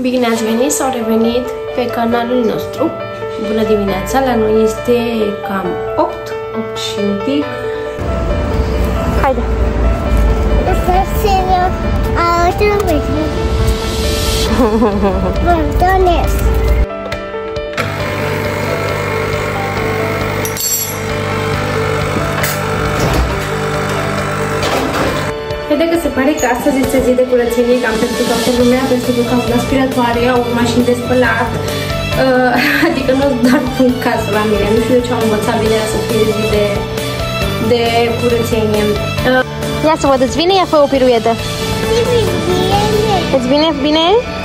Bine ați venit sau revenit pe canalul nostru. Bună dimineața, la noi este cam 8 și un pic. Haide! Vede că se pare că astăzi este zi de curățenie cam pentru toată lumea, pentru că am un aspiratoare, au mașini de spălat, adică nu doar în casă la mine, nu știu de ce am învățat bine să fie zi de curățenie. Ia să văd, îți vine? Ia fă o piruetă. Îți vine bine?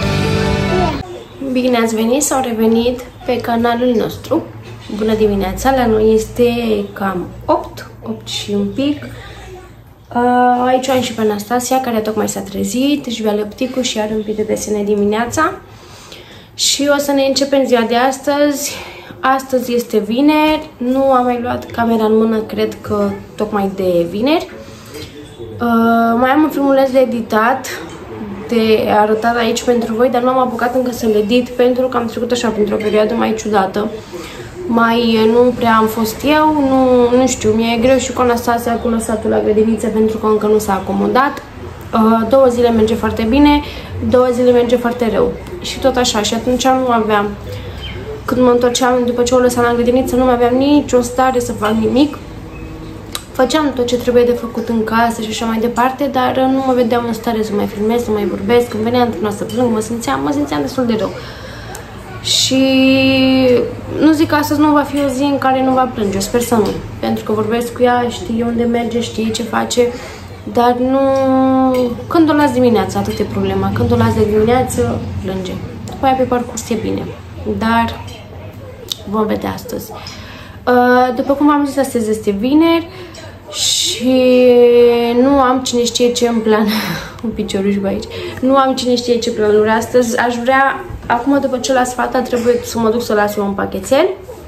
Bine ați venit sau revenit pe canalul nostru. Bună dimineața, la noi este cam 8 și un pic. Aici am și pe Anastasia, care tocmai s-a trezit, își bea lăpticul și are un pic de desene dimineața. Și o să ne începem ziua de astăzi. Astăzi este vineri, nu am mai luat camera în mână, cred că tocmai de vineri. Mai am un filmuleț de editat, de arătat aici pentru voi, dar nu am apucat încă să-l edit pentru că am trecut așa printr-o perioadă mai ciudată. Nu prea am fost eu, nu știu, mi-e greu și cu Anastasia, cu lăsatul la grădiniță pentru că încă nu s-a acomodat. 2 zile merge foarte bine, 2 zile merge foarte rău. Și tot așa, și atunci nu aveam, când mă întorceam după ce o lăsam la grădiniță, nu mai aveam nicio stare să fac nimic. Făceam tot ce trebuie de făcut în casă și așa mai departe, dar nu mă vedeam în stare să mai filmez, să mai vorbesc. Când veneam într-una să plâng, mă simțeam destul de rău. Și nu zic că astăzi nu va fi o zi în care nu va plânge, sper să nu. Pentru că vorbesc cu ea, știe unde merge, știe ce face, dar nu... Când o las dimineața, atât e problema. Când o las de dimineață, plânge. După aia pe parcurs e bine, dar vom vedea astăzi. După cum am zis, astăzi este vineri și nu am cine știe ce în plan. Un picioruș pe aici. Nu am cine știe ce planuri astăzi. Aș vrea, acum după ce las fata, trebuie să mă duc să las eu un pachetel.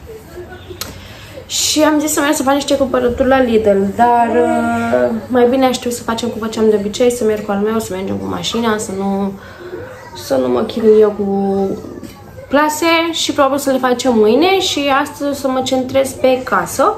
Și am zis să merg să fac niște cumpărături la Lidl, dar mai bine aș trebui să facem cum făceam de obicei, să merg cu al meu, să mergem cu mașina, să nu mă chinui eu cu plase și probabil să le facem mâine și astăzi o să mă centrez pe casă.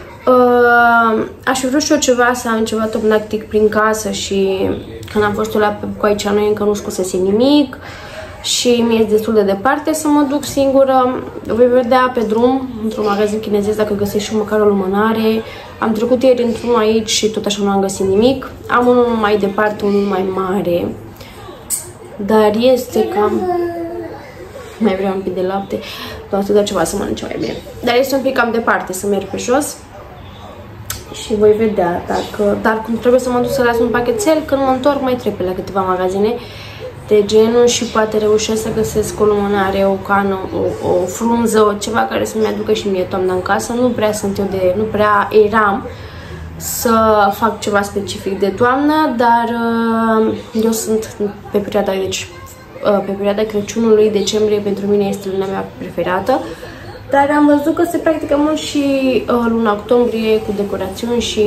Aș fi vrut și eu să am ceva topnactic prin casă și când am fost cu aici noi încă nu scosese nimic și mi-e destul de departe să mă duc singură. Voi vedea pe drum, într-un magazin chinezesc, dacă găsesc și măcar o lumânare. Am trecut ieri într-unul aici și tot așa nu am găsit nimic. Am unul mai departe, unul mai mare, dar este cam... Mai vreau un pic de lapte, doar să dau ceva să mănânce mai bine. Dar este un pic cam departe să merg pe jos. Și voi vedea dacă... Dar cum trebuie să mă duc să las un pachetel, când mă întorc mai trebuie la câteva magazine de genul și poate reușesc să găsesc o lumânare, o cană, o frunză, ceva care să-mi aducă și mie toamna în casă. Nu prea eram să fac ceva specific de toamnă, dar eu sunt pe perioada, pe perioada Crăciunului, decembrie pentru mine este luna mea preferată. Dar am văzut că se practică mult și luna octombrie cu decorațiuni și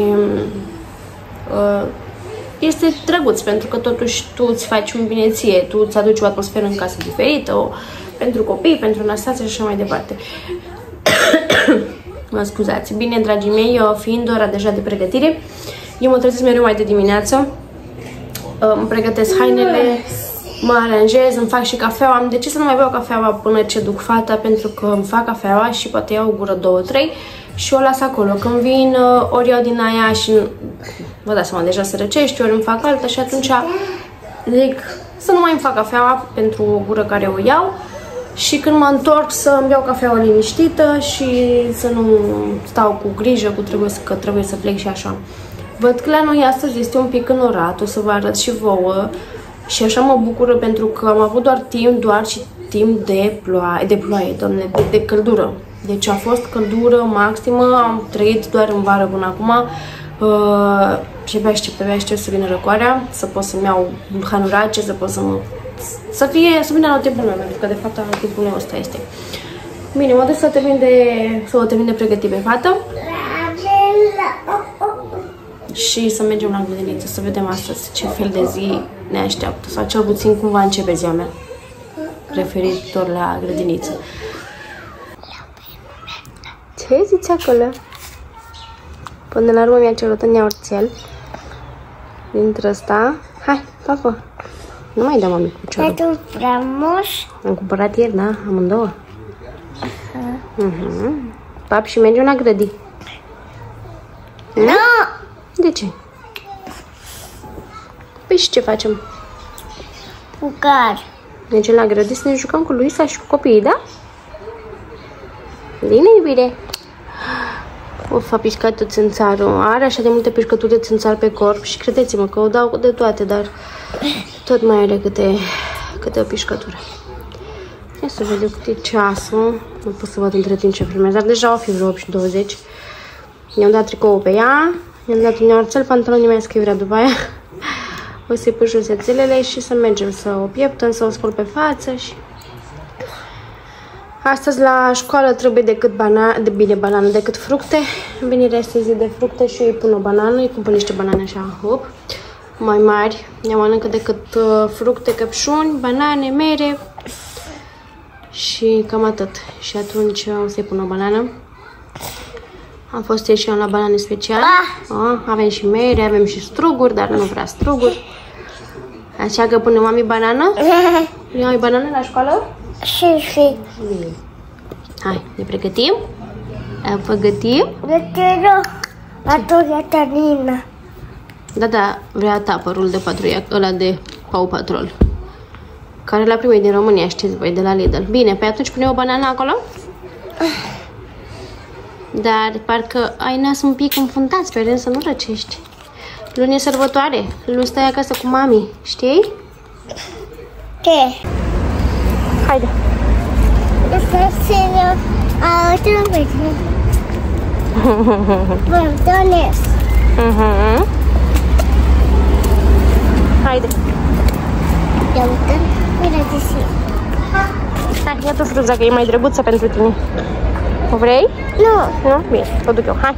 este drăguț pentru că totuși tu îți faci un bine ție, tu îți aduci o atmosferă în casă diferită, pentru copii, pentru Anastasia și așa mai departe. Mă scuzați. Bine, dragii mei, fiind ora deja de pregătire, eu mă trezesc mereu mai de dimineață, îmi pregătesc hainele, mă aranjez, îmi fac și cafeaua. Am decis să nu mai beau cafeaua până ce duc fata, pentru că îmi fac cafeaua și poate iau o gură, 2-3 și o las acolo. Când vin, ori iau din aia și vă dați seama, deja se răcește, ori îmi fac alta și atunci zic să nu mai îmi fac cafeaua pentru o gură care o iau și când mă întorc să îmi beau cafeaua liniștită și să nu stau cu grijă că trebuie să plec și așa. Văd că la noi astăzi este un pic înorat, o să vă arăt și vouă. Și așa mă bucură pentru că am avut doar timp de ploaie, doamne, de căldură. Deci a fost căldură maximă, am trăit doar în vară până acum și abia aștept să vină răcoarea, să pot să-mi iau hanurace, să pot să vină la timpul meu, pentru că de fapt la timpul meu ăsta este. Bine, mă duc să o termin de pregătit pe fată și să mergem la grădiniță, să vedem astăzi ce fel de zi ne așteaptă, sau cel puțin cum va începe ziua mea. referitor la grădiniță. Ce zici acolo? Până la urmă mi-a cerut în iaurțel. Dintre ăsta. Hai, papă. Nu mai dă mami cu ciorul. Este frumos. Am cumpărat ieri, da? Amândouă. Pap, și mergem la grădi. Nu! De ce? Păi și ce facem? Pucar. Mergem la grădi să ne jucăm cu Luisa și cu copiii, da? Bine, iubire. Of, a pișcat tot țânțarul. Are așa de multe pișcături de țânțar pe corp și credeți-mă că o dau de toate, dar tot mai are câte o pișcătură. Ia să vedem cât e ceasul. Nu pot să văd între timp ce filmez, dar deja o fi vreo 8 și 20. I-am dat tricoul pe ea, i-am dat un iaurțel, pantalonii mei că vrea după aia. O să-i pui șosețelele și să mergem să o pieptăm, să o spăl pe față și... Astăzi la școală trebuie decât banană, decât fructe. Venire este zi de fructe și îi pun o banană, îi cumpăr niște banane așa, hop, mai mari. Ea mănâncă decât fructe, căpșuni, banane, mere și cam atât. Și atunci o să-i pun o banană. Am fost și eu la banane special. Avem și mere, avem și struguri, dar nu vrea struguri. Așa că pune mami banană. Iau banană la școală? Și. Hai, ne pregătim? Ne pregătim? De ce nu? Atunci termină. Da, vrea ta părul de patruia, ăla de Paw Patrol. Care l-a primit din România, știți voi, de la Lidl. Bine, pe atunci pune o banană acolo? Dar parcă ai nas un pic înfundat, sperăm să nu răcești. Luni e sărbătoare, luni stai acasă cu mami, știi? Ce? Haide. Haide. Hai, ia tu fruza, că e mai drăguță pentru tine. O vrei? Nu. Nu? Bine, o duc eu. Hai.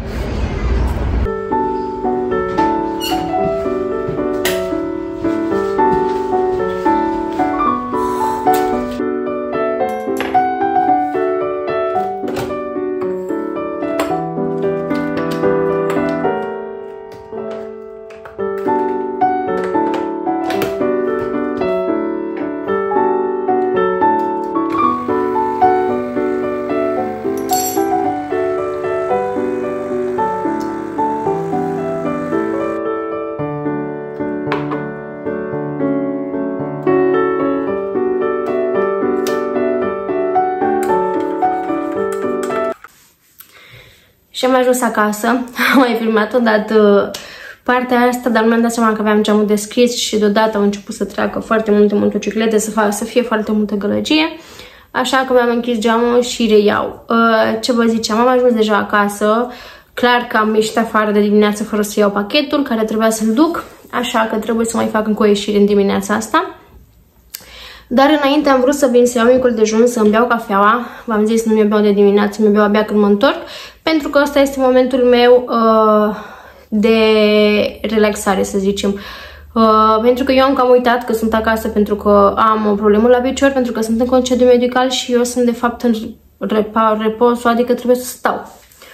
Și am ajuns acasă, am mai filmat odată partea asta, dar nu mi-am dat seama că aveam geamul deschis și deodată au început să treacă foarte multe motociclete, să fie foarte multă gălăgie. Așa că mi-am închis geamul și reiau. Ce vă ziceam, am ajuns deja acasă, clar că am ieșit afară de dimineață fără să iau pachetul care trebuia să-l duc, așa că trebuie să mai fac încă o ieșire în dimineața asta. Dar înainte am vrut să vin să iau micul dejun, să îmi beau cafeaua. V-am zis, nu mi-o beau de dimineață, mi-o beau abia când mă întorc, pentru că ăsta este momentul meu de relaxare, să zicem. Pentru că eu am cam uitat că sunt acasă pentru că am o problemă la picior, pentru că sunt în concediu medical și eu sunt de fapt în repos, adică trebuie să stau.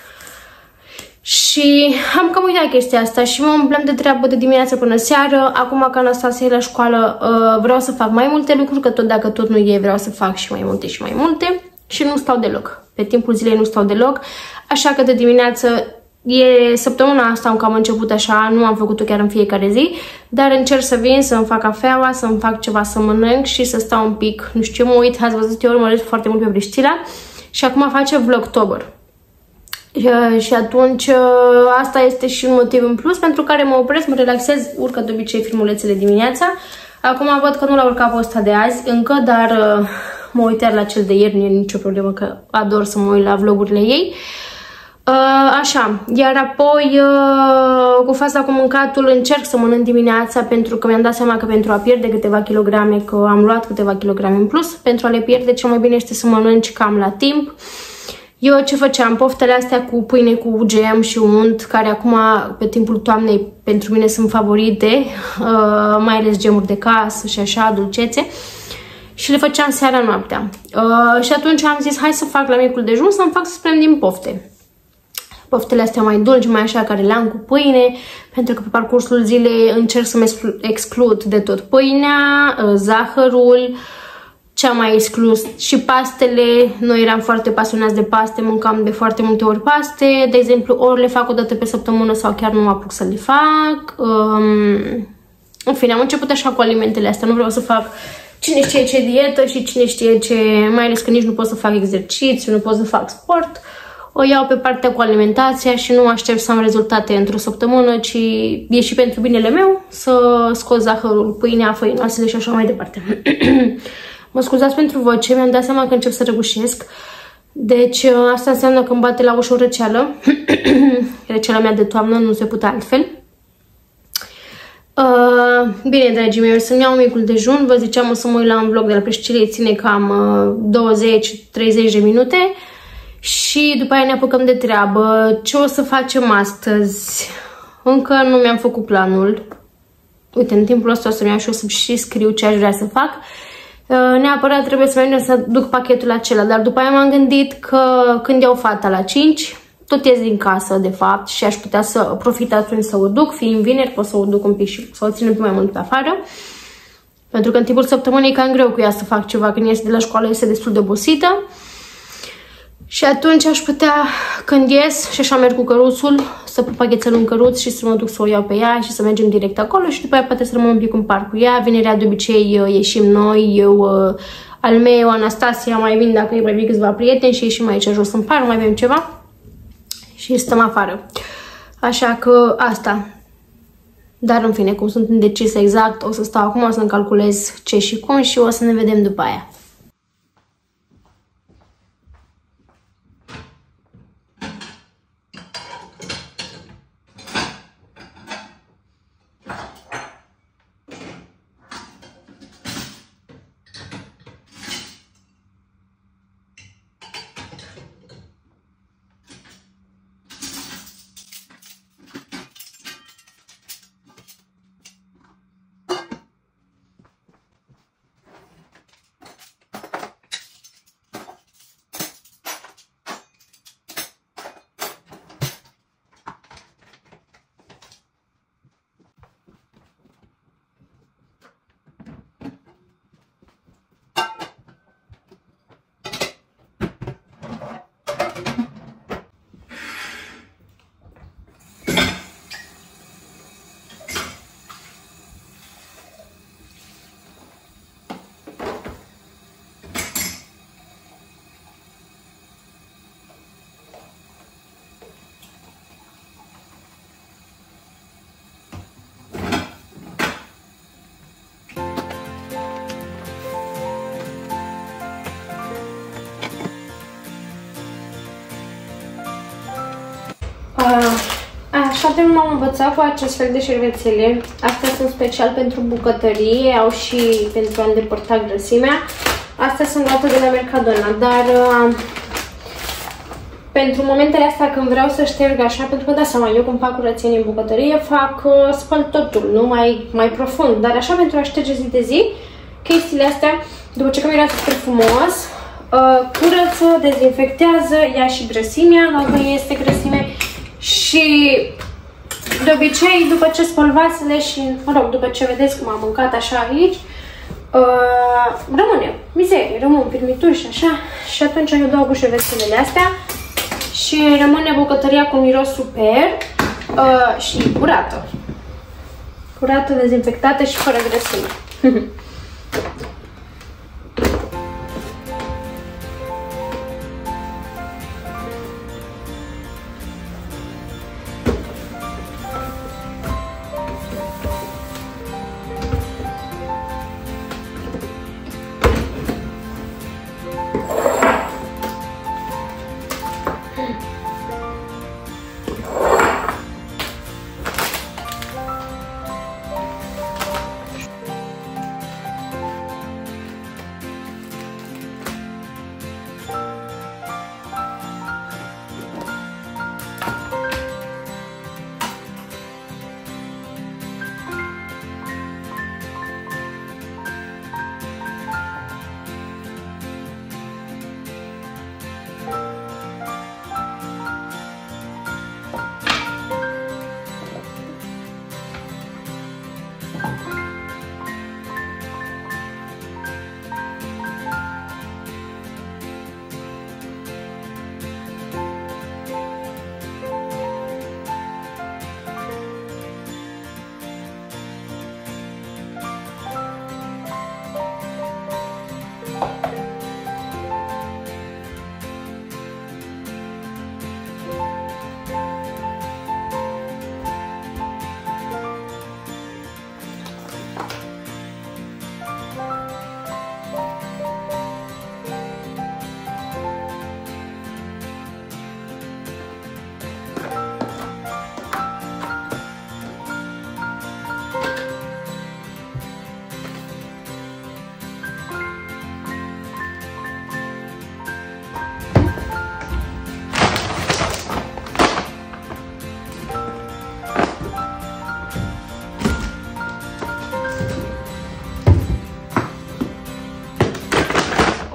Și am cam uitat chestia asta și mă umplem de treabă de dimineață până seară. Acum că Anastasia e la școală, vreau să fac mai multe lucruri, că tot dacă tot nu e, vreau să fac și mai multe și mai multe. Și nu stau deloc. Pe timpul zilei nu stau deloc. Așa că de dimineață, săptămâna asta am cam început așa, nu am făcut-o chiar în fiecare zi, dar încerc să vin, să-mi fac cafeaua, să-mi fac ceva să mănânc și să stau un pic. Nu știu, mă uit, ați văzut, eu urmăresc foarte mult pe Priscila și acum face Vlogtober. Și atunci asta este și un motiv în plus pentru care mă opresc, mă relaxez, urcă de obicei filmulețele dimineața. Acum văd că nu l-a urcat pe ăsta de azi încă, dar mă uit iar la cel de ieri, nu e nicio problemă că ador să mă uit la vlogurile ei. Așa, iar apoi cu faza cu mâncatul încerc să mănânc dimineața pentru că mi-am dat seama că pentru a pierde câteva kilograme, că am luat câteva kilograme în plus, pentru a le pierde cel mai bine este să mănânci cam la timp. Eu ce făceam? Poftele astea cu pâine cu gem și unt, care acum pe timpul toamnei pentru mine sunt favorite, mai ales gemuri de casă și așa, dulcețe. și le făceam seara noaptea. Și atunci am zis, hai să fac la micul dejun, să-mi fac să spunem din pofte. Poftele astea mai dulci, mai așa, care le am cu pâine, pentru că pe parcursul zilei încerc să-mi exclud de tot pâinea, zahărul, ce am mai exclus și pastele. Noi eram foarte pasionați de paste, mâncam de foarte multe ori paste, de exemplu, ori le fac o dată pe săptămână sau chiar nu mă apuc să le fac. În fine, am început așa cu alimentele astea, nu vreau să fac cine știe ce dietă și cine știe ce, mai ales că nici nu pot să fac exercițiu, nu pot să fac sport. O iau pe partea cu alimentația și nu aștept să am rezultate într-o săptămână, ci e și pentru binele meu să scot zahărul, pâinea, făinoasele și așa mai departe. Mă scuzați pentru voce, mi-am dat seama că încep să răgușesc. Deci asta înseamnă că îmi bate la ușă o răceală. Răceala mea de toamnă, nu se putea altfel. Bine, dragii mei, o să-mi iau micul dejun. Vă ziceam, o să mă uit la un vlog de la Peștilie, ține cam 20-30 de minute. Și după aia ne apucăm de treabă. Ce o să facem astăzi? Încă nu mi-am făcut planul. Uite, în timpul ăsta o să-mi iau și o să și scriu ce aș vrea să fac. Neapărat trebuie să mergem să duc pachetul acela, dar după aia m-am gândit că când iau fata la 5, tot ies din casă, de fapt, și aș putea să profit atunci să o duc, fiind vineri, pot să o duc un pic și să o țin mai mult pe afară. Pentru că în timpul săptămânii e cam greu cu ea să fac ceva, când iese de la școală este destul de obosită. Și atunci aș putea, când ies și așa merg cu căruțul, să pun pachetelul în căruț și să mă duc să o iau pe ea și să mergem direct acolo și după aia poate să rămân un pic în parc cu ea. Vinerea de obicei ieșim noi, eu, al meu, Anastasia, mai vin dacă e mai bine câțiva prieteni și ieșim aici jos în parc, mai avem ceva și stăm afară. Așa că asta. Dar în fine, cum sunt indecisă exact, o să stau acum, o să-mi calculez ce și cum și o să ne vedem după aia. Așa de m-am învățat cu acest fel de șervețele. Astea sunt special pentru bucătărie, au și pentru a îndepărta grăsimea. Astea sunt luate de la Mercadona, dar pentru momentele astea când vreau să șterg așa, pentru că da seama, eu când fac curățenie în bucătărie, spăl totul, nu mai profund, dar așa pentru a șterge zi de zi, chestiile astea, după ce că miroase super frumos, curăță, dezinfectează, ia și grăsimea, dacă este grăsime. Și de obicei, după ce spăl vasele și, mă rog, după ce vedeți cum am mâncat așa aici, rămâne mizerie, rămân firmituri și așa. Și atunci eu dau cu șervețelele astea și rămâne bucătăria cu miros super și curată. Curată, dezinfectată și fără grăsime.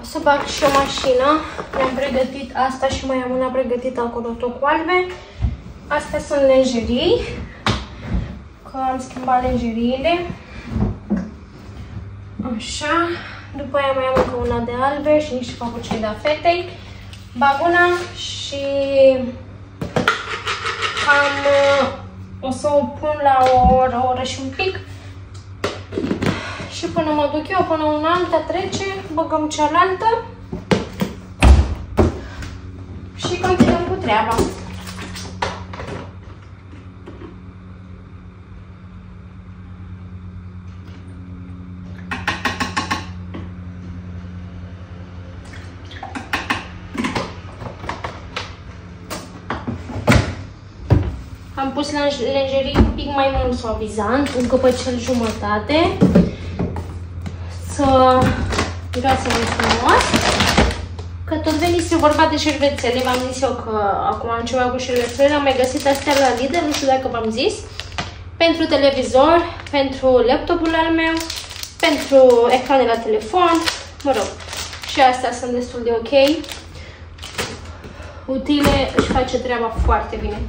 să bag și o mașină. Mi-am pregătit asta și mai am una pregătită acolo tot cu albe. Astea sunt lenjerii, că am schimbat lenjeriile. Așa. După aia mai am încă una de albe și niște papucii de-a fetei. Bag una și o să o pun la o oră și un pic. Și până mă duc eu, până una alta trece, băgăm cealaltă și continuăm cu treaba. Am pus lenjerii un pic mai mult suavizant, un căpăcel jumătate, să miroase mai frumos. Că tot venise vorba de șervețele, v-am zis eu că acum am ceva cu șervețele, am mai găsit astea la Lidl, nu știu dacă v-am zis. Pentru televizor, pentru laptopul al meu, pentru ecrane la telefon, mă rog. Și astea sunt destul de ok. Utile, își face treaba foarte bine.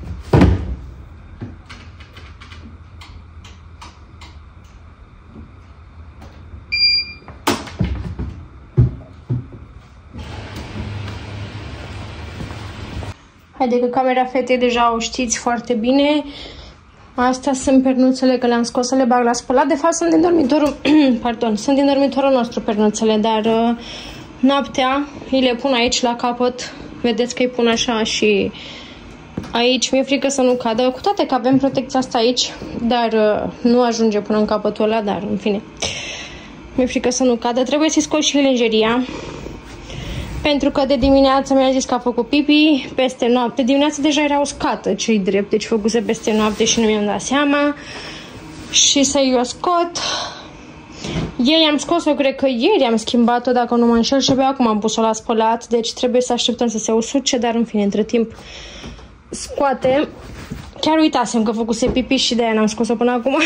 Haide că camera fetei deja o știți foarte bine. Astea sunt pernuțele, că le-am scos să le bag la spălat. De fapt sunt din dormitorul, pardon, sunt din dormitorul nostru pernuțele, dar noaptea îi le pun aici la capăt. Vedeți că îi pun așa și aici. Mi-e frică să nu cadă, cu toate că avem protecția asta aici, dar nu ajunge până în capătul ăla, dar în fine. Mi-e frică să nu cadă. Trebuie să-i scot și lenjeria. Pentru că de dimineață mi-a zis că a făcut pipi, peste noapte. Dimineața deja era uscată, ce-i drept, deci făcuse peste noapte și nu mi-am dat seama. Și să-i o scot. Ei am scos-o, cred că ieri am schimbat-o, dacă nu mă înșel, și abia acum am pus-o la spălat. Deci trebuie să așteptăm să se usuce, dar în fine, între timp scoate. Chiar uitasem că făcuse pipi și de-aia n-am scos-o până acum.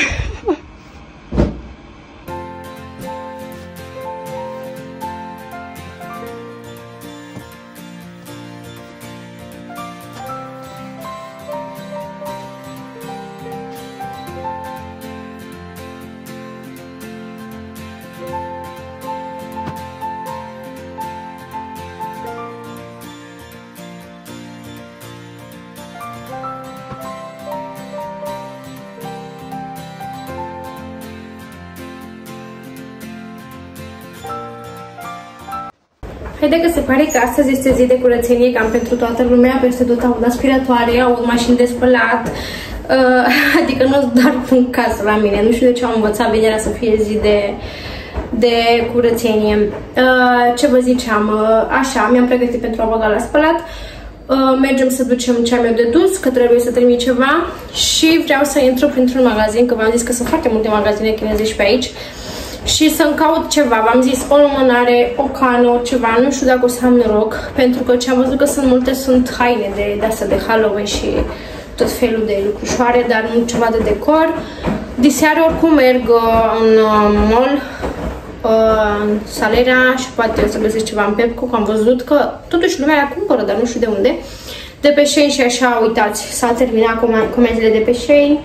Haide că se pare că astăzi este zi de curățenie cam pentru toată lumea, peste tot aud aspiratoare, aud mașini de spălat, adică nu doar în casă la mine, nu știu de ce am învățat vinerea să fie zi de curățenie. Ce vă ziceam, așa, mi-am pregătit pentru a băga la spălat, mergem să ducem ce am eu de dus, că trebuie să trimit ceva și vreau să intru printr-un magazin, că v-am zis că sunt foarte multe magazine chinezești pe aici, și să-mi caut ceva. V-am zis o lumânare, o cană, ceva, nu știu dacă o să am noroc, pentru că ce am văzut că sunt haine de astea de Halloween și tot felul de lucrușoare, dar nu ceva de decor. Diseară oricum merg în mall, în Salera, și poate o să găsesc ceva în Pepco, că am văzut că totuși lumea la cumpără, dar nu știu de unde. De pe Shein și așa, uitați, s-a terminat comenzile de pe Shein.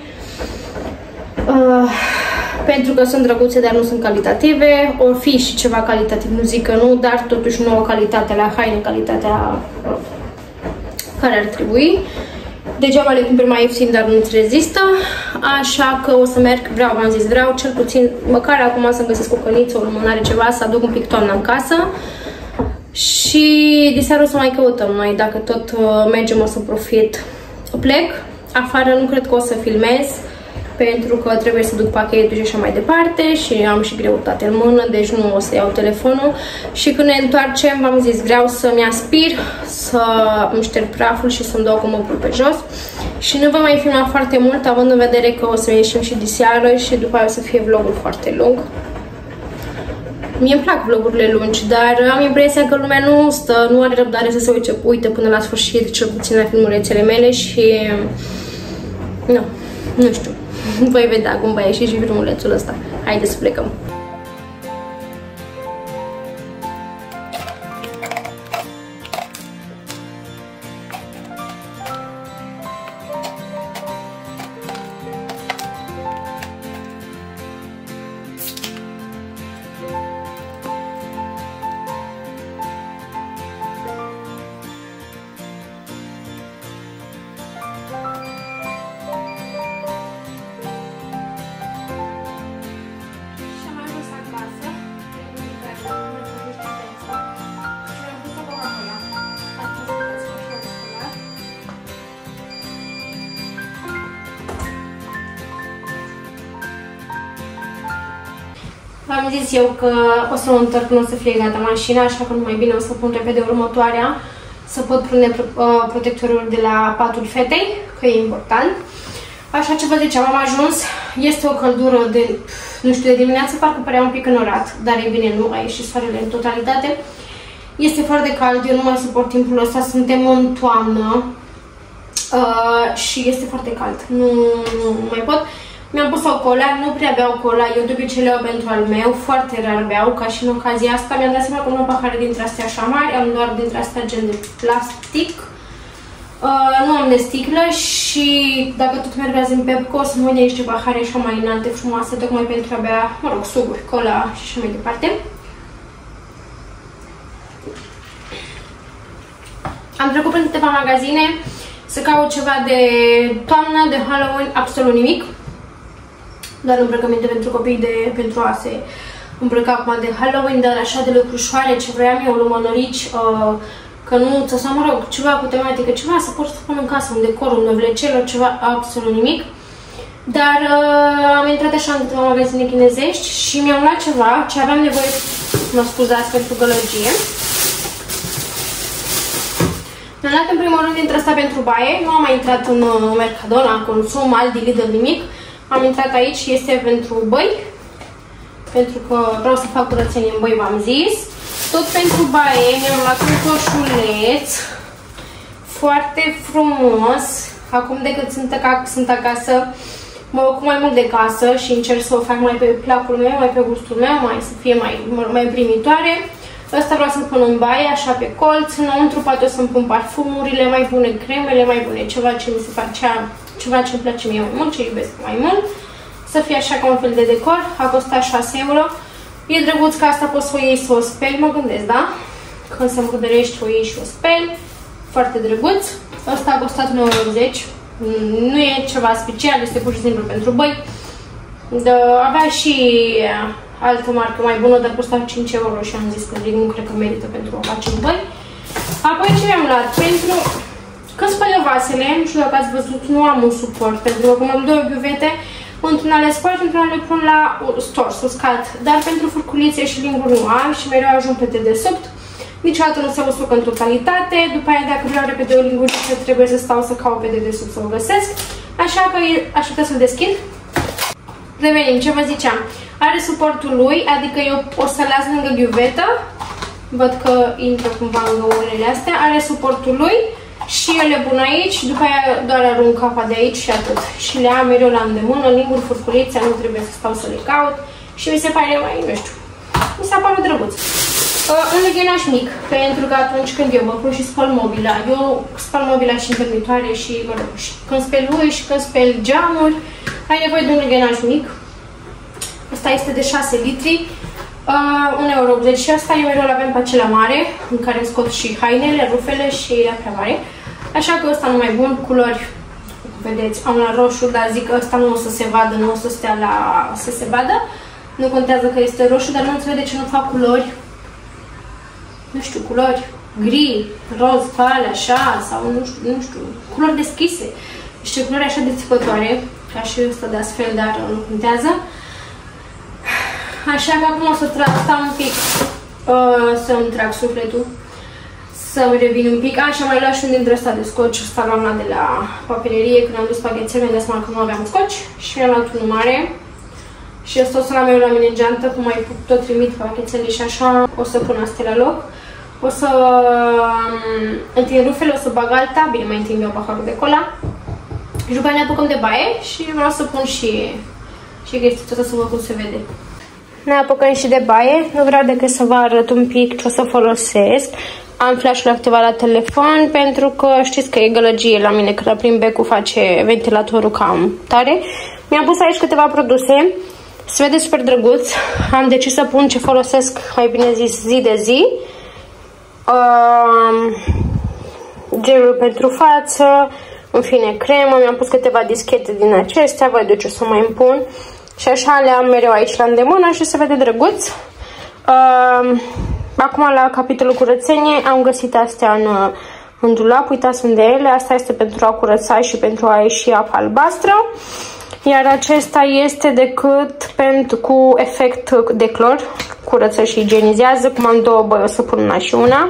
Pentru că sunt drăguțe, dar nu sunt calitative. Or fi și ceva calitativ, nu zic că nu, dar totuși nu o calitate la haine, calitatea care ar trebui. Degeaba le cumperi mai ieftin, dar nu-ți rezistă. Așa că o să merg, vreau cel puțin, măcar acum să-mi găsesc o căniță, o lumânare, ceva, să aduc un pic toamna în casă. Și diseară o să mai căutăm noi, dacă tot mergem o să profit. Plec, afară nu cred că o să filmez, pentru că trebuie să duc pachetul și așa mai departe și am și greutate în mână, deci nu o să iau telefonul. Și când ne întoarcem, v-am zis, vreau să-mi aspir, să îmi șterg praful și să-mi dau cu măpul pe jos. Și nu vă mai filma foarte mult, având în vedere că o să ieșim și diseară și după aia o să fie vlogul foarte lung. Mie îmi plac vlogurile lungi, dar am impresia că lumea nu are răbdare să se uite până la sfârșit, cel puțin la filmulețele mele și nu știu. Voi vedea cum va ieși și filmulețul ăsta. Haideți să plecăm! V-am zis eu că o să o întorc, nu o să fie gata mașina, așa că mai bine o să pun repede următoarea, să pot pune protectorul de la patul fetei, că e important. Așa ce vă ziceam, am ajuns, este o căldură de, nu știu, de dimineață parcă părea un pic înorat, dar e bine, nu a ieșit soarele în totalitate. Este foarte cald, eu nu mai suport timpul ăsta, suntem în toamnă și este foarte cald, nu mai pot. Mi-am pus o cola, nu prea beau cola, eu de obicei le iau pentru al meu, foarte rar beau, ca și în ocazia asta. Mi-am dat seama că nu am pahare dintre astea așa mari, am doar dintre astea gen de plastic. Nu am de sticlă și dacă tot merg azi în Pepco, o să mă iau niște pahare așa mai înalte, frumoase, tocmai pentru a bea, mă rog, suguri, cola și așa mai departe. Am trecut prin câteva magazine să caut ceva de toamnă, de Halloween, absolut nimic. Doar îmbrăcăminte pentru copii, pentru a se îmbrăca acum de Halloween, dar așa de lucrușoare, ce vreau eu, lumânărici, cănuță sau, mă rog, ceva cu tematică, ceva să pot să pun în casă, un decor, un măvlecelor, ceva, absolut nimic. Dar am intrat așa în câteva magazine chinezești și mi-am luat ceva ce aveam nevoie, mă scuzați, pentru gălăgie. Mi-am luat în primul rând dintre asta pentru baie, nu am mai intrat în Mercadona, Consum, Aldi, Lidl, nimic. Am intrat aici, este pentru băi, pentru că vreau să fac curățenie în băi, v-am zis. Tot pentru baie mi-am luat un coșuleț foarte frumos. Acum de cât sunt acasă, mă ocup mai mult de casă și încerc să o fac mai pe placul meu, mai pe gustul meu, să fie mai primitoare. Ăsta vreau să-l pun în baie, așa pe colț, înăuntru poate o să-mi pun parfumurile, mai bune cremele, mai bune ceva ce mi se face, ceva ce îmi place mie mai mult, ce iubesc mai mult. Să fie așa ca un fel de decor, a costat 6 euro. E drăguț că asta poți să o iei să o speli, mă gândesc, da? Când se murdărești, o iei și o speli. Foarte drăguț. Ăsta a costat 1,80 €. Nu e ceva special, este pur și simplu pentru băi. Avea și altă marcă mai bună, dar costa 5 euro și am zis că nu cred că merită pentru a face în băi. Apoi ce mi-am luat? Pentru când spăl eu vasele, nu știu dacă ați văzut, nu am un suport, pentru că cum am două biuvete, într-una le spăl și într-una le pun la stors, uscat, dar pentru furculițe și linguri nu am și mereu ajung pe dedesubt. Niciodată nu se usucă în totalitate, după aia dacă vreau repede o linguriță trebuie să stau să caut pe dedesubt să o găsesc, așa că așteptă să-l deschid. Revenim, ce vă ziceam, are suportul lui, adică eu o să las lângă ghiuvetă, văd că intră cumva în găurile astea, are suportul lui și eu le pun aici, după aia doar arunc apa de aici și atât. Și le am mereu la îndemână, linguri, furculițe, nu trebuie să stau să le caut și mi se pare mai, nu știu, mi se pare drăguț. Un leghenaș mic, pentru că atunci când eu mă pun și spăl mobila, eu spăl mobila și în permitoare și, mă rog, și când speli uși și când speli geamuri, ai nevoie de un leghenaș mic. Ăsta este de 6 litri, 1,80 € și asta eu mereu l-avem pe acela mare, în care îmi scot și hainele, rufele și ea prea mare. Așa că ăsta nu mai bun, culori, vedeți, am la roșu, dar zic că ăsta nu o să se vadă, nu o să stea la să se vadă. Nu contează că este roșu, dar nu înțeleg de ce nu fac culori, nu știu, culori gri, roz, pale, așa, sau nu știu, culori deschise. Niște culori așa dețipătoare, ca și ăsta de astfel, dar nu contează. Așa că acum o să stau un pic să-mi trag sufletul, să-mi revin un pic. Și am mai luat și un dintre ăsta de scoci, ăsta l-am luat de la papelerie, când am dus paghețel, mi-am dat seama că nu aveam scoci și mi-am luat unul mare. Și ăsta o să l-am eu la mine în geantă, cum mai tot trimit paghețele și așa, o să pun astea la loc. O să întind rufele, o să bag alta, bine, mai întind eu paharul de cola. Și după aia ne apucăm de baie și vreau să pun și chestia asta să văd cum se vede. Ne apucăm și de baie, nu vreau decât să vă arăt un pic ce o să folosesc. Am flash-ul activat la telefon pentru că știți că e gălăgie la mine, când aprim becul face ventilatorul cam tare. Mi-am pus aici câteva produse, se vede super drăguț. Am decis să pun ce folosesc, mai bine zis, zi de zi. Gelul pentru față, în fine cremă, mi-am pus câteva dischete din acestea, văd eu ce o să mai îmi pun. Și așa le am mereu aici la îndemână și se vede drăguț. Acum la capitolul curățenie am găsit astea în dulap, uitați unde ele. Asta este pentru a curăța și pentru a ieși apa albastră. Iar acesta este cu efect de clor, curăță și igienizează. Cum am două băi, o să pun una și una.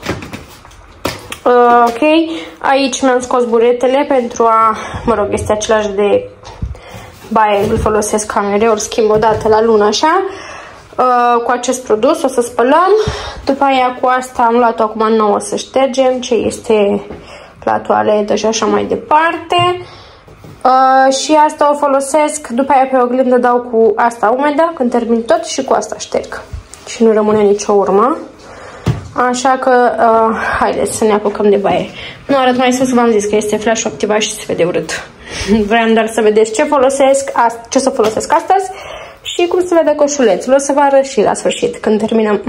Ok, aici mi-am scos buretele pentru a, mă rog, este același de baie, îl folosesc cam mereu, îl schimb o dată la lună, așa. Cu acest produs o să spălăm. După aia cu asta am luat-o acum nouă să ștergem ce este la toaletă și așa mai departe. Și asta o folosesc, după aia pe oglindă dau cu asta umedă când termin tot și cu asta șterg. Și nu rămâne nicio urmă. Așa că haideți să ne apucăm de baie. Nu arăt mai sus, v-am zis că este flash activat și se vede urât. Vreau doar să vedeți ce să folosesc astăzi și cum se vede coșulețul. O să vă arăt și la sfârșit, când terminăm.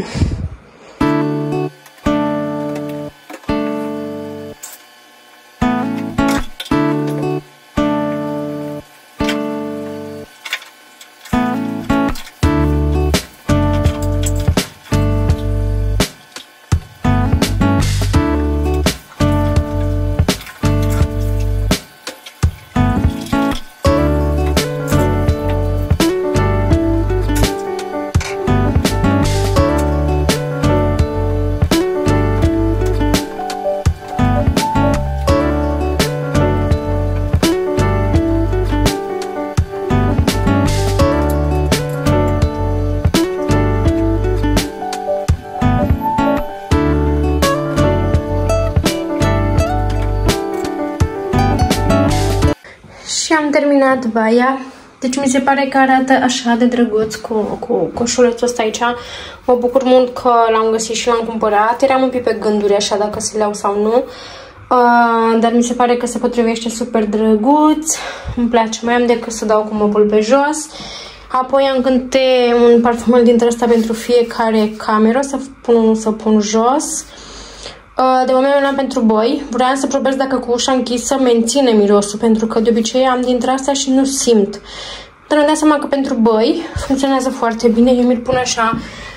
Am terminat baia, deci mi se pare că arată așa de drăguț cu coșulețul ăsta aici. Mă bucur mult că l-am găsit și l-am cumpărat. Eram un pic pe gânduri așa dacă să le iau sau nu, dar mi se pare că se potrivește super drăguț. Îmi place, mai am decât să dau cu mopul pe jos. Apoi am câte un parfumel dintre ăsta pentru fiecare cameră, să pun jos. De moment l-am pentru boi. Vreau să probez dacă cu ușa închisă menține mirosul, pentru că de obicei am dintre astea și nu simt. Dar îmi dau seama că pentru boi funcționează foarte bine. Eu mi-l pun așa,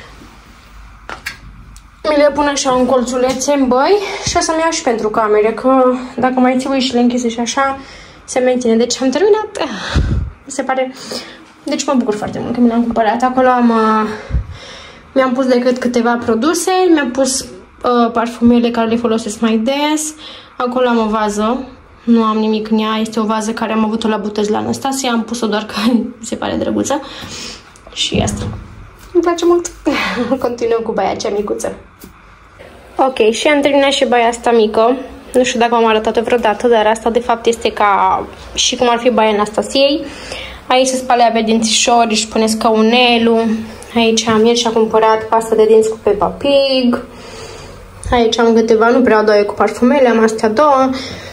în colțulețe în băi și o să-mi iau și pentru camere, că dacă mai ții ușile închise și așa, se menține. Deci am terminat. Mi se pare... Deci mă bucur foarte mult că mi l-am cumpărat. Acolo mi-am pus decât câteva produse, mi-am pus parfumele care le folosesc mai des. Acolo am o vază, nu am nimic în ea, este o vază care am avut-o la Butăzi la Anastasia, am pus-o doar că mi se pare drăguță. Și asta. Îmi place mult. Continuăm cu baia cea micuță. Ok, și am terminat și baia asta mică. Nu știu dacă am arătat-o vreodată, dar asta de fapt este ca și cum ar fi baia Anastasiei. Aici se spalea pe dințișori, își pune scaunelul. Aici am ieri și-a cumpărat pasta de dinți cu Peppa Pig. Aici am câteva, nu prea doi cu parfumele, am astea două.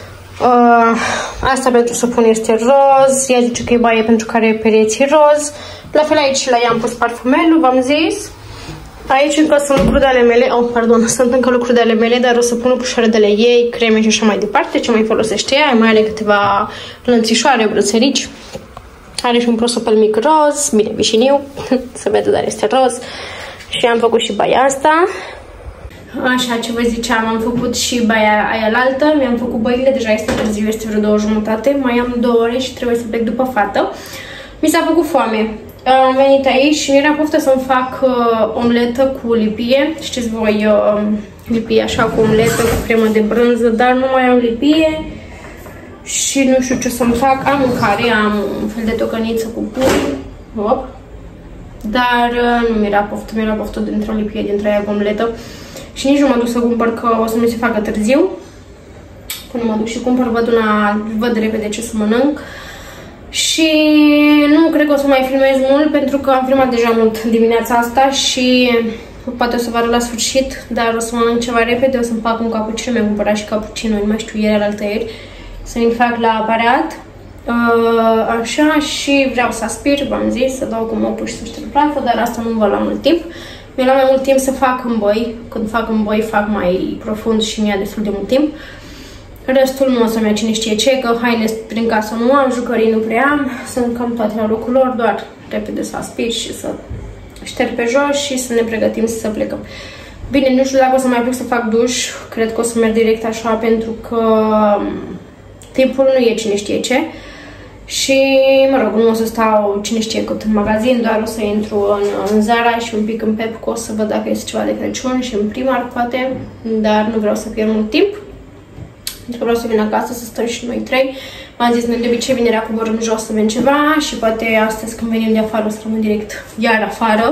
Asta pentru să pun este roz. Ea zice că e baie pentru că are pereții roz. La fel aici la ea am pus parfumelul, v-am zis. Aici încă sunt lucruri de ale mele. Oh, pardon, sunt încă lucruri de ale mele, dar o să pun o pușoară de la ei, creme și așa mai departe. Ce mai folosește ea? Mai are câteva lănțișoare, brățărici. Are și un prosopel mic roz, bine, vișiniu, se vede, dar este roz. Și am făcut și baia asta. Așa, ce vă ziceam, am făcut și baia aia la altă, mi-am făcut băile, deja este târziu, este vreo 2:30, mai am 2 ore și trebuie să plec după fată. Mi s-a făcut foame. Am venit aici și mi-era poftă să-mi fac omletă cu lipie. Știți voi, lipie așa cu omletă, cu cremă de brânză, dar nu mai am lipie și nu știu ce să-mi fac. Am mâncare, am un fel de tocăniță cu pui, dar nu mi-era poftă dintr-o lipie, dintre aia cu omletă. Și nici nu mă duc să cumpăr, că o să mi se facă târziu. Până mă duc și cumpăr, văd repede ce să mănânc. Și nu cred că o să mai filmez mult, pentru că am filmat deja mult dimineața asta și poate o să vă arăt la sfârșit, dar o să mănânc ceva repede, o să-mi fac un cappuccino, mi-am cumpărat și cappuccino, nu mai știu, ieri, alaltăieri, să mi-l fac la aparat. Așa, și vreau să aspir, v-am zis, să dau cu mopul și să șterg praful, dar asta nu vă lua mult timp. Mi-a luat mai mult timp să fac în boi. Când fac în boi, fac mai profund și mi-a destul de mult timp. Restul nu o să-mi ia cine știe ce, că haine prin casă nu am, jucării nu prea am, sunt cam toate la locul lor, doar repede să aspir și să șterg pe jos și să ne pregătim să plecăm. Bine, nu știu dacă o să mai plec să fac duș, cred că o să merg direct așa, pentru că timpul nu e cine știe ce. Și, mă rog, nu o să stau cine știe cât în magazin, doar o să intru în Zara și un pic în Pepco, o să văd dacă este ceva de Crăciun și în Primark, poate, dar nu vreau să pierd mult timp. Pentru că vreau să vin acasă, să stăm și noi trei. M-am zis, noi de obicei vinerea coborâm jos să bem ceva și poate astăzi când venim de afară o să rămân direct iar afară.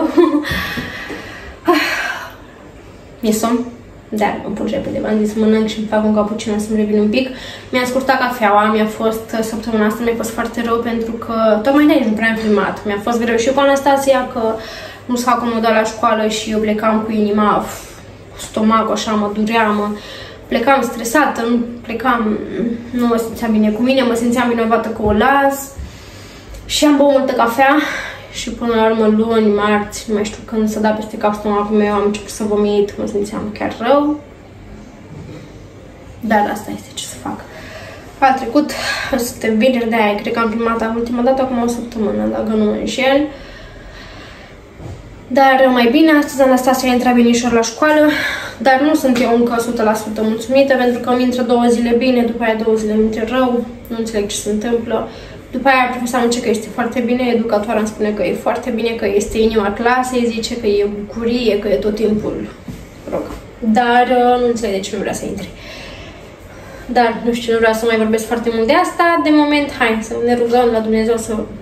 Mi-e somn, dar îmi pun repede. V-am zis să mănânc și îmi fac un cappuccino să-mi revin un pic. Mi-am scurtat cafeaua, mi-a fost săptămâna asta, mi-a fost foarte rău pentru că tocmai de aici nu prea am filmat. Mi-a fost greu și cu Anastasia că nu s-a acomodat la școală și eu plecam cu inima, cu stomacul așa, mă durea, plecam stresată, nu mă simțeam bine cu mine, mă simțeam vinovată că o las și am băut multă cafea și până la urmă luni, marți, nu mai știu când s-a dat peste cap stomacul meu, am început să vomit, mă simțeam chiar rău. Dar asta este, ce să fac. A trecut, suntem vineri, de-aia cred că am filmat ultima dată acum o săptămână, dacă nu mă înșel. Dar mai bine, astăzi Anastasia a intrat binișor la școală, dar nu sunt eu încă 100% mulțumită, pentru că îmi intră 2 zile bine, după aia 2 zile îmi intră rău, nu înțeleg ce se întâmplă. După aia profesorul îmi zice că este foarte bine, educatoarea îmi spune că e foarte bine, că este inima clasei, zice că e bucurie, că e tot timpul rog. Dar nu înțeleg de ce nu vrea să intre. Dar nu știu, nu vreau să mai vorbesc foarte mult de asta. De moment, hai să ne rugăm la Dumnezeu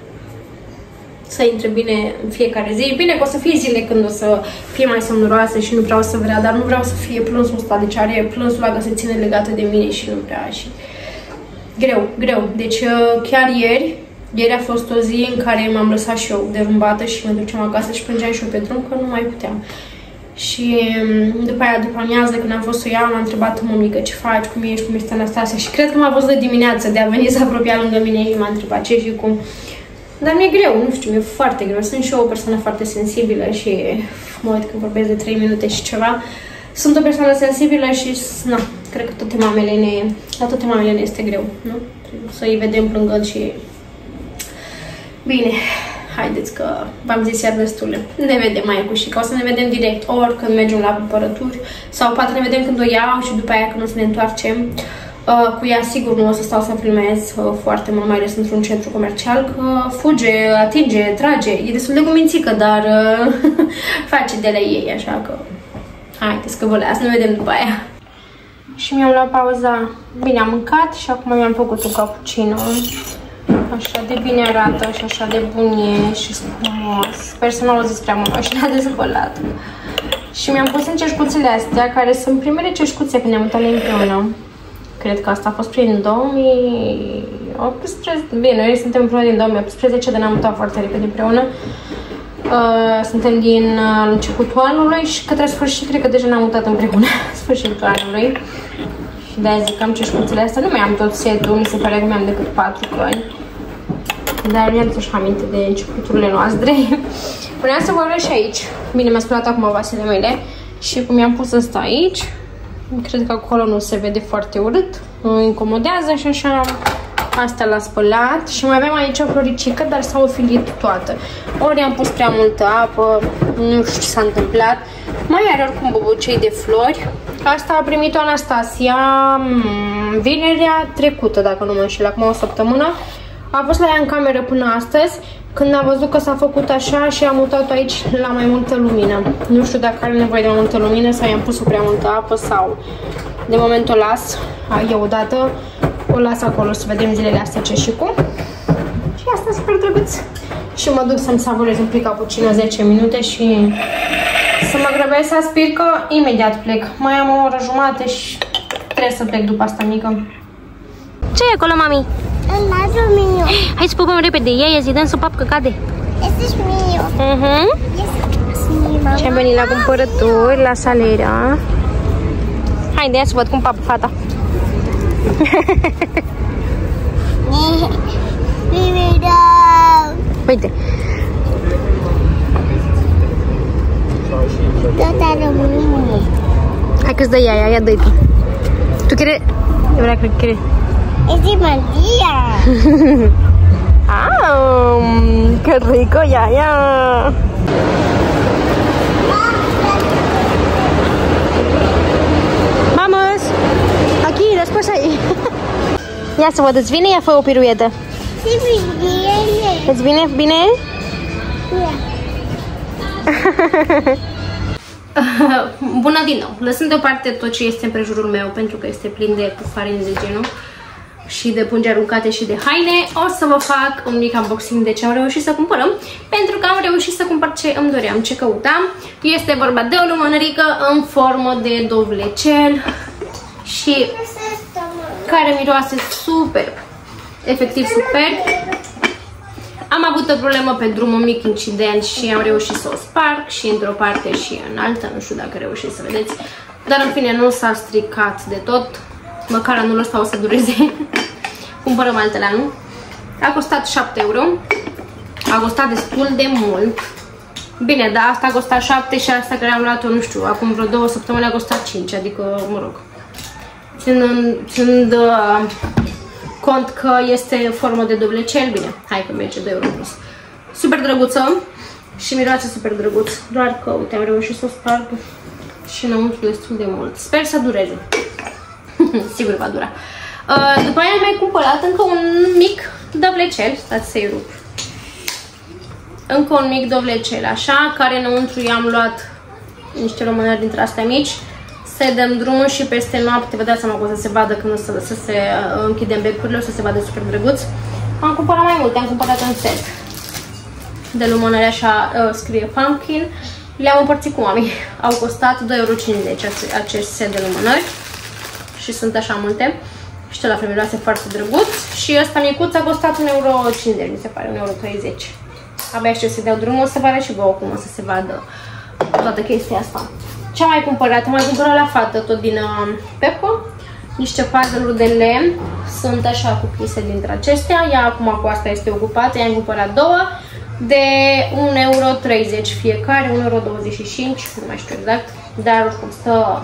să intre bine în fiecare zi. Bine că o să fie zile când o să fie mai somnoroasă și nu vreau să vrea, dar nu vreau să fie plânsul ăsta, deci are plânsul ăla că se ține legată de mine și nu vrea și... Greu. Deci chiar ieri a fost o zi în care m-am lăsat și eu derumbată și mă duceam acasă și plângeam și eu pe drum că nu mai puteam. Și după aia, după amiază, când am fost să o iau, m-a întrebat mămică ce faci, cum ești, cum este Anastasia și cred că m-a văzut de dimineață de a veni să apropia lângă mine și m-a întrebat ce și cum. Dar mi-e greu, nu știu, mi-e foarte greu. Sunt și eu o persoană foarte sensibilă și mă uit când vorbesc de 3 minute și ceva. Sunt o persoană sensibilă și, na, cred că la toate mamele ne este greu, nu? Să îi vedem plângând și... Bine, haideți că v-am zis iar destule. Ne vedem mai cu Șica, o să ne vedem direct ori când mergem la cumpărături sau poate ne vedem când o iau și după aia când o să ne întoarcem. Cu ea sigur nu o să stau să filmez foarte mult, mai ales într-un centru comercial, că fuge, atinge, trage, e destul de cumințică, dar face de la ei, așa că haideți că vă las, ne vedem după aia. Și mi-am luat pauza, bine am mâncat și acum mi-am făcut un cappuccino, așa de bine arată și așa de bun e și frumos, sper să nu auziți prea mult și l-a dezgolat. Și mi-am pus în ceșcuțele astea, care sunt primele ceșcuțe când ne-am mutat împreună. Cred că asta a fost prin 2018, bine, noi suntem împreună din 2018, dar ne-am mutat foarte repede împreună. Suntem din începutul anului și către sfârșit, cred că deja ne-am mutat împreună, sfârșitul anului. Și de-aia zic că am ceșcuțele astea, nu mai am tot setul, mi se pare că mi-am decât 4 căni. Dar mi-am dus aminte de începuturile noastre. Puneam să vă arăt și aici. Bine, mi-a spălat acum vasele mele și cum i-am pus ăsta aici, cred că acolo nu se vede foarte urât, nu incomodează și așa. Asta l-a spălat și mai avem aici o floricică, dar s-a ofilit toată. Ori am pus prea multă apă, nu știu ce s-a întâmplat. Mai are oricum bobucei de flori. Asta a primit-o Anastasia vinerea trecută, dacă nu mă înșel, acum o săptămână. A fost la ea în cameră până astăzi, când a văzut că s-a făcut așa și am mutat-o aici la mai multă lumină. Nu știu dacă are nevoie de mai multă lumină sau i-am pus o prea multă apă sau... De moment o las, eu odată, o las acolo să vedem zilele astea ce și cum. Și asta e super drăguț. Și mă duc să-mi savurez un pic cappuccino 10 minute și să mă grăbesc să aspir că imediat plec. Mai am o oră jumate și trebuie să plec după asta mică. Ce e acolo, mami? Mio. Hai să pupăm repede, ia zi, dăm să pap că cade. Este mio. Și am venit la cumpărături, la Salera. Haide, ia să văd cum papă fata. Uite. Hai că-ți dă ea, ia dă-i tu. Tu quieres? Eu vreau că quieres. Es de María. ¡Qué rico, Yaya! ¡Vamos! Aquí, después ahí. Ia să văd, îți vine? Ia fă o piruetă. Îți vine bine? Bună din nou! Lăsând deoparte tot ce este în prejurul meu, pentru că este plin de pufarini de genul și de pungi aruncate și de haine, o să vă fac un mic unboxing de ce am reușit să cumpărăm, pentru că am reușit să cumpăr ce îmi doream, ce căutam. Este vorba de o lumânărică în formă de dovlecel și care miroase superb, efectiv superb. Am avut o problemă pe drum, un mic incident și am reușit să o sparg și într-o parte și în alta, nu știu dacă reușiți să vedeți, dar în fine nu s-a stricat de tot, măcar anul ăsta o să dureze. Cumpărăm altele, nu? A costat 7 euro, a costat destul de mult. Bine, dar asta a costat 7 și asta care am luat-o, nu știu, acum vreo 2 săptămâni a costat 5, adică, mă rog, ținând cont că este formă de dovlecel, bine, hai că merge 2 euro plus. Super drăguță și miroase super drăguț, doar că, uite, am reușit să o sparg și înăuntru destul de mult. Sper să dureze. Sigur va dura. După aia am mai cumpărat încă un mic dovlecel, stați să-i rup. Încă un mic dovlecel, așa, care înăuntru i-am luat niște lumânări dintre astea mici. Să dăm drumul și peste noapte, vă dați seama că o să se vadă când o să se închidem becurile, o să se vadă super drăguț. Am cumpărat mai multe, am cumpărat un set de lumânări, așa, scrie pumpkin. Le-am împărțit cu mami. Au costat 2,50 euro acest set de lumânări și sunt așa multe. Și la fel miroase foarte drăguț. Și ăsta micuț a costat 1,50 euro, mi se pare, 1,30 euro. Abia știu să dau drumul, o să vă arăt și vouă cum o să se vadă toată chestia asta. Ce am mai cumpărat? Am mai cumpărat la fată, tot din Pepco, niște puzzle-uri de lemn. Sunt așa cu piese dintre acestea. Ea acum cu asta este ocupată, i-am cumpărat două de 1,30 euro fiecare, 1,25 euro, nu mai știu exact, dar oricum stă...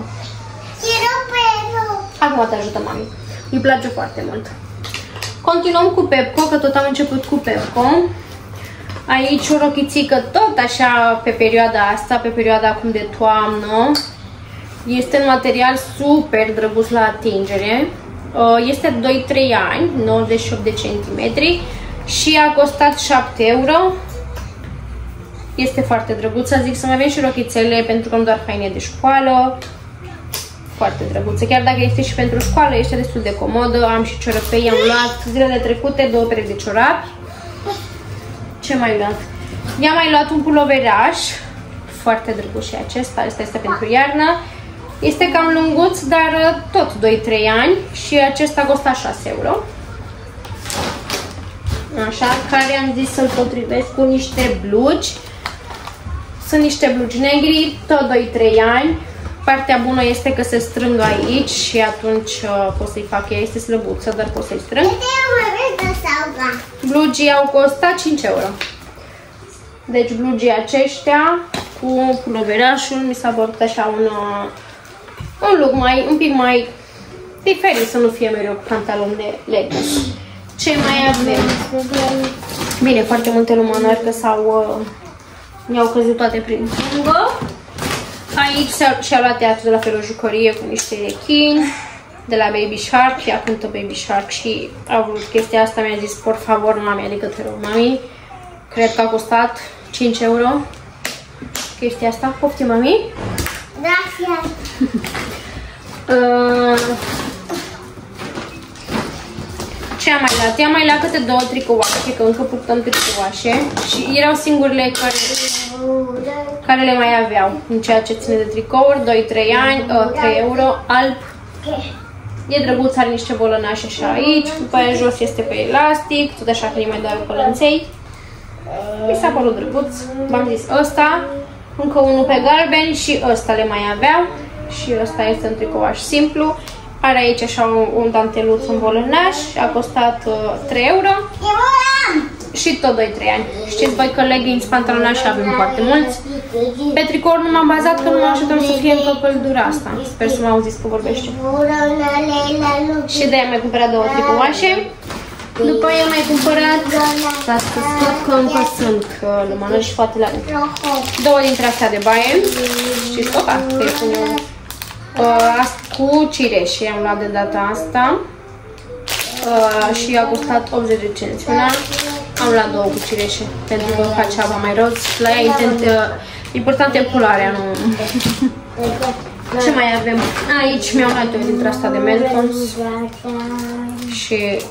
Acum te ajută mami. Îi place foarte mult. Continuăm cu Pepco, că tot am început cu Pepco. Aici o rochițică tot așa pe perioada asta, pe perioada acum de toamnă. Este un material super drăguț la atingere. Este 2-3 ani, 98 de centimetri și a costat 7 euro. Este foarte drăguță, zic să mai avem și rochițele pentru că nu doar haine de școală. Foarte drăguță, chiar dacă este și pentru școală, este destul de comodă. Am și ciorăpei, am luat zilele trecute 2 perechi de ciorapi. Ce mai luat? I-am mai luat un puloveraș, foarte drăguț și acesta, este pentru iarnă. Este cam lunguț, dar tot 2-3 ani și acesta costă 6 euro. Așa, care am zis să-l potrivesc cu niște blugi. Sunt niște blugi negri, tot 2-3 ani. Partea bună este că se strâng aici și atunci pot să-i fac, ea este slăbuță, dar pot să-i strâng. Blugii au costat 5 euro. Deci blugii aceștia cu puloverașul mi s-a părut așa un look un pic mai diferit, să nu fie mereu cu pantalon de leggings. Ce mai avem? Bine, foarte multe lumânări că mi-au căzut toate prin lungă. Aici și-a luat teatru de la fel o jucărie cu niște rechini de la Baby Shark. Ea cântă Baby Shark și a vrut chestia asta. Mi-a zis, por favor, mami, adică te rog, mami. Cred că a costat 5 euro chestia asta. Poftim, mami? Gracias. Ce am mai luat? I-am mai luat câte 2 tricouașe, că încă purtăm tricouașe și erau singurele care le mai aveau în ceea ce ține de tricouri. 2-3 ani, 3 euro, alb. E drăguț, are niște bolănașe așa aici, după aia jos este pe elastic, tot așa că îi mai dau pălănței. Mi s-a părut drăguț, v-am zis ăsta, încă unul pe galben și ăsta le mai aveau și ăsta este un tricouaș simplu. Are aici așa un danteluț, un bolănaș, a costat 3 euro și tot 2-3 ani. Știți voi că leggings, pantalonași avem foarte mulți. Pe tricouri nu m-am bazat că nu mă așteptam să fie încă căldura asta. Sper să mă auziți că vorbește. Și de-aia am mai cumpărat 2 tricouașe. După aia am mai cumpărat, stați că scot că încă sunt lumânări și poate la 2 dintre astea de baie. Știți coca? Că este cu cireș, am luat de data asta. și a costat 80 de cenți. Una am luat 2 cu cireșe pentru că face apa mai roz. La ea important e culoarea, nu... Ce mai avem? Aici mi-am luat eu dintre asta de Meltons și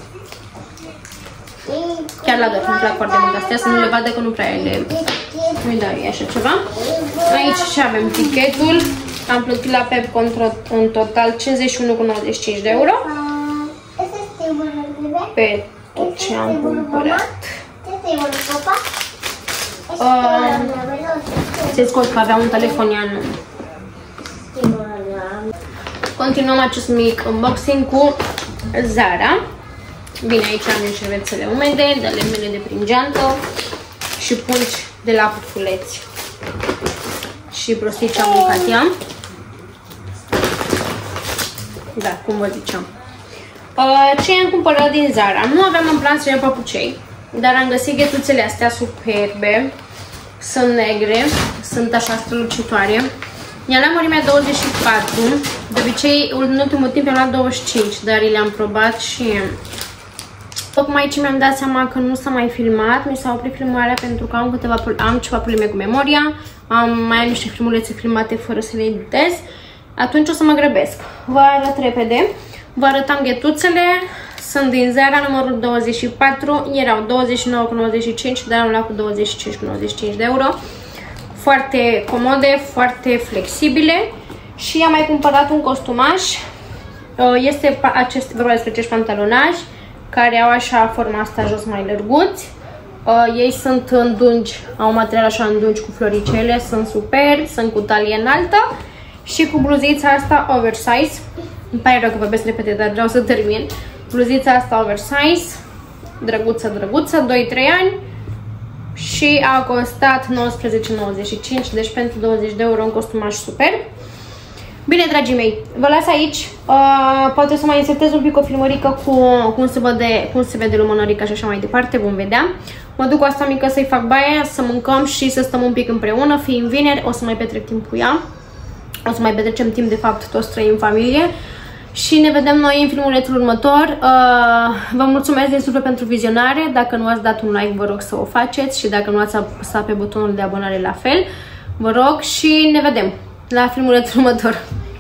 chiar la doi, îmi plac foarte mult astea, să nu le vadă că nu prea ele nu-i dau așa ceva. Aici și avem tichetul, am plătit la Pepco în total 51,95 de euro pe tot ce am cumpărat. Se scot că aveam un telefonian. Continuăm acest mic unboxing cu Zara. Bine, aici am eu șervețele umede, de ale mele de prin geantă și pungi de la pufuleți și prostii ce am mâncat ea. Da, cum vă ziceam. Ce am cumpărat din Zara? Nu aveam în plan să iau papucei, dar am găsit ghetuțele astea superbe. Sunt negre, sunt așa strălucitoare. I-am luat mărimea 24, de obicei în ultimul timp am luat 25, dar le-am probat și tocmai ce mi-am dat seama că nu s-a mai filmat, mi s-a oprit filmarea pentru că am ceva probleme cu memoria, mai am niște filmulețe filmate fără să le editez, atunci o să mă grăbesc. Vă arăt repede, vă arătam ghetuțele, sunt din Zara, numărul 24, erau 29,95, dar am luat cu 25,95 de euro. Foarte comode, foarte flexibile și am mai cumpărat un costumaș. Este vorba despre acești pantalonași care au așa forma asta jos mai lărguți. Ei sunt în dungi, au material așa în dungi cu floricele, sunt super, sunt cu talie înaltă și cu bluzița asta oversize. Îmi pare rău că vorbesc repede, dar vreau să termin. Bluzița asta oversize, drăguță, drăguță, 2-3 ani. Și a costat 19,95, deci pentru 20 de euro un costumaș super. Bine, dragii mei, vă las aici. Poate să mai insertez un pic o filmărică cu cum se vede lumânărica și așa mai departe, vom vedea. Mă duc cu asta mică să-i fac baie, să mâncăm și să stăm un pic împreună. Fiind vineri, o să mai petrec timp cu ea. O să mai petrecem timp, de fapt, toți trei în familie. Și ne vedem noi în filmulețul următor. Vă mulțumesc din suflet pentru vizionare. Dacă nu ați dat un like, vă rog să o faceți. Și dacă nu ați apăsat pe butonul de abonare, la fel. Vă rog și ne vedem la filmulețul următor.